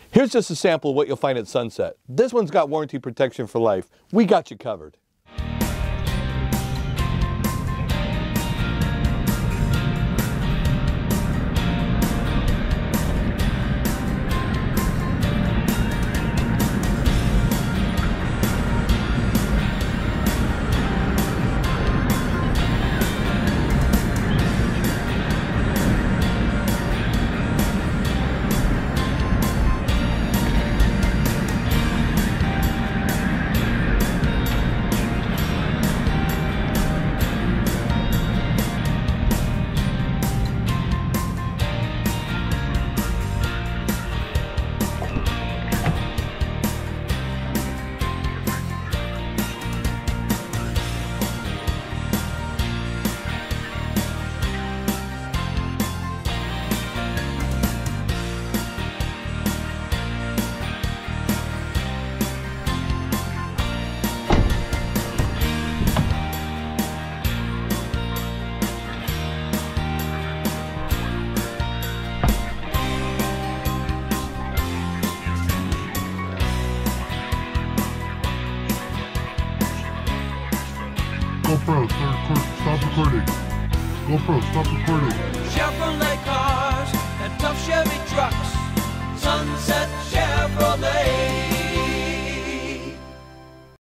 Here's just a sample of what you'll find at Sunset. This one's got warranty protection for life. We got you covered. GoPro, stop recording. GoPro, stop recording. Chevrolet cars and tough Chevy trucks. Sunset Chevrolet.